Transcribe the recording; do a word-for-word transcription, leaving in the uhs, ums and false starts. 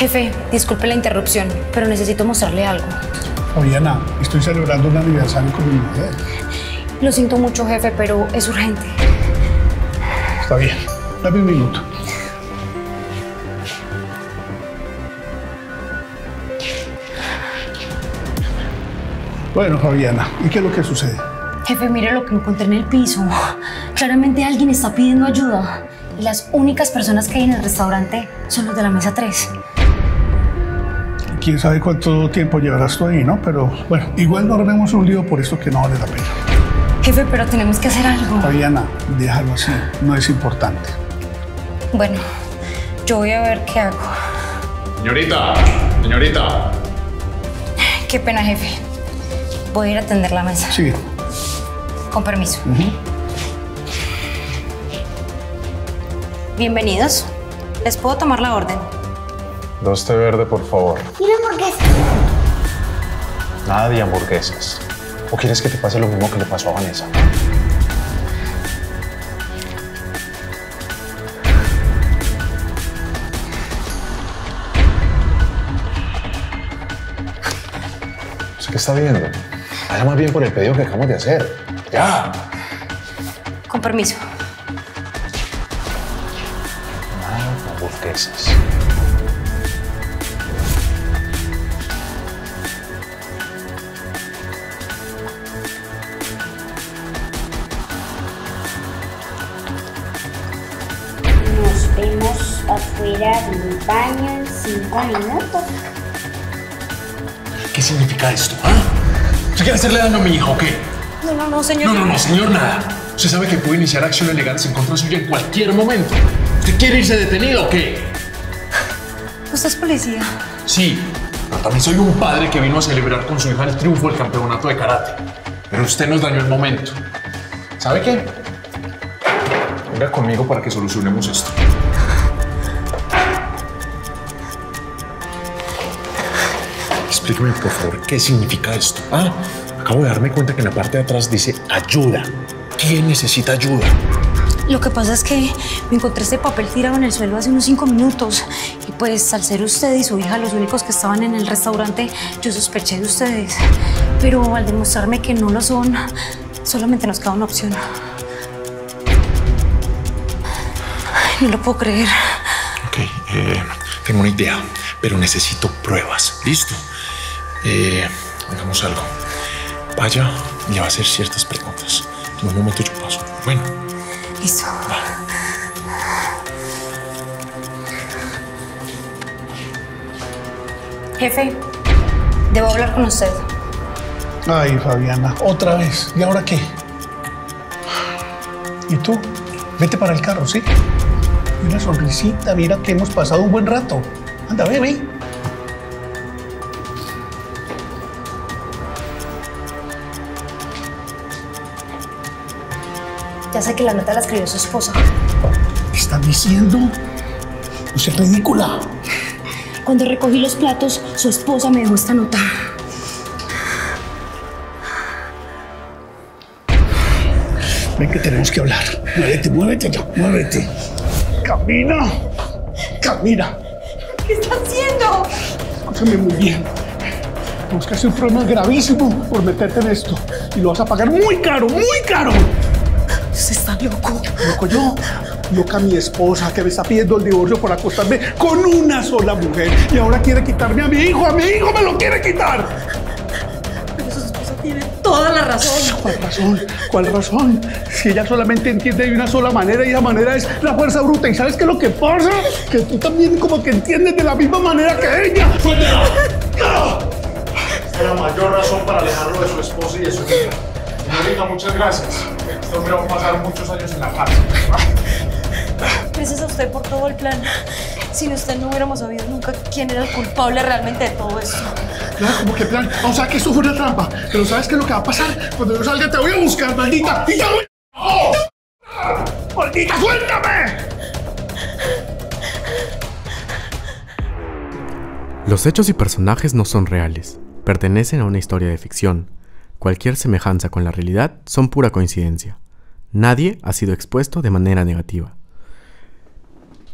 Jefe, disculpe la interrupción, pero necesito mostrarle algo. Fabiana, estoy celebrando un aniversario con mi mujer. Lo siento mucho, jefe, pero es urgente. Está bien, dame un minuto. Bueno, Fabiana, ¿y qué es lo que sucede? Jefe, mire lo que encontré en el piso. Claramente alguien está pidiendo ayuda. Y las únicas personas que hay en el restaurante son los de la mesa tres. Quién sabe cuánto tiempo llevarás tú ahí, ¿no? Pero bueno, igual no armemos un lío por esto que no vale la pena. Jefe, pero tenemos que hacer algo. Fabiana, déjalo así, no es importante. Bueno, yo voy a ver qué hago. Señorita, señorita. Qué pena, jefe. Voy a ir a atender la mesa. Sí. Con permiso. Uh-huh. Bienvenidos. ¿Les puedo tomar la orden? Dos té verde, por favor. ¿Y una hamburguesa? Nada de hamburguesas. ¿O quieres que te pase lo mismo que le pasó a Vanessa? ¿Qué está viendo? Vaya más bien por el pedido que acabamos de hacer. ¡Ya! Con permiso. Nada de hamburguesas. Nos vemos afuera del baño en cinco minutos. ¿Qué significa esto, ah? ¿Usted quiere hacerle daño a mi hija o qué? No, no, no, señor. No, no, no, señor, nada. Usted sabe que puede iniciar acciones legales en contra suya en cualquier momento. ¿Usted quiere irse detenido o qué? ¿Usted es policía? Sí, pero también soy un padre que vino a celebrar con su hija el triunfo del campeonato de karate. Pero usted nos dañó el momento. ¿Sabe qué? Venga conmigo para que solucionemos esto. Explíqueme, por favor, ¿qué significa esto? Ah, acabo de darme cuenta que en la parte de atrás dice ayuda. ¿Quién necesita ayuda? Lo que pasa es que me encontré este papel tirado en el suelo hace unos cinco minutos. Y pues, al ser usted y su hija los únicos que estaban en el restaurante, yo sospeché de ustedes. Pero al demostrarme que no lo son, solamente nos queda una opción. Ay, no lo puedo creer. Ok, eh, tengo una idea, pero necesito pruebas. ¿Listo? Eh, hagamos algo. Vaya y le va a hacer ciertas preguntas. En un momento yo paso. Bueno. Listo. Va. Jefe, debo hablar con usted. Ay, Fabiana, otra vez. ¿Y ahora qué? ¿Y tú? Vete para el carro, ¿sí? Y una sonrisita, mira que hemos pasado un buen rato. Anda, ve, ve. Ya sé que la nota la escribió su esposa. ¿Qué estás diciendo? No seas ridícula. Cuando recogí los platos, su esposa me dejó esta nota. Ven que tenemos que hablar. Muévete, muévete ya, muévete. Camina, camina. ¿Qué está haciendo? Escúchame muy bien. Tenemos que hacer un problema gravísimo por meterte en esto. Y lo vas a pagar muy caro, muy caro. Usted está loco. Loco yo. Loca mi esposa que me está pidiendo el divorcio por acostarme con una sola mujer. Y ahora quiere quitarme a mi hijo. A mi hijo me lo quiere quitar. Pero su esposa tiene toda la razón. ¿Cuál razón? ¿Cuál razón? Si ella solamente entiende de una sola manera y esa manera es la fuerza bruta. ¿Y sabes qué es lo que pasa? Que tú también como que entiendes de la misma manera que ella. Es la mayor razón para alejarlo de su esposa y de su hija. Señorita, muchas gracias. Este hombre va a pasar muchos años en la cárcel. Gracias a usted por todo el plan. Sin usted no hubiéramos sabido nunca quién era el culpable realmente de todo esto. Claro, como que plan. O sea que esto fue una trampa. Pero ¿sabes qué es lo que va a pasar? Cuando yo salga te voy a buscar, maldita. ¡Y ya voy! ¡Oh! ¡Maldita, suéltame! Los hechos y personajes no son reales. Pertenecen a una historia de ficción. Cualquier semejanza con la realidad son pura coincidencia. Nadie ha sido expuesto de manera negativa.